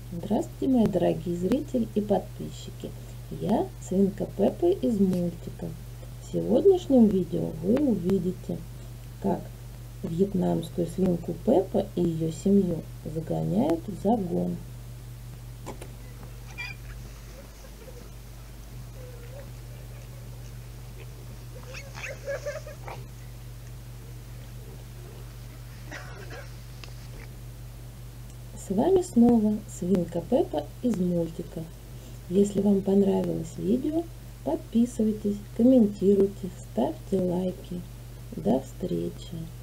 Здравствуйте, мои дорогие зрители и подписчики! Я свинка Пеппа из мультика. В сегодняшнем видео вы увидите, как вьетнамскую свинку Пеппа и ее семью загоняют в загон. С вами снова свинка Пеппа из мультика. Если вам понравилось видео, подписывайтесь, комментируйте, ставьте лайки. До встречи!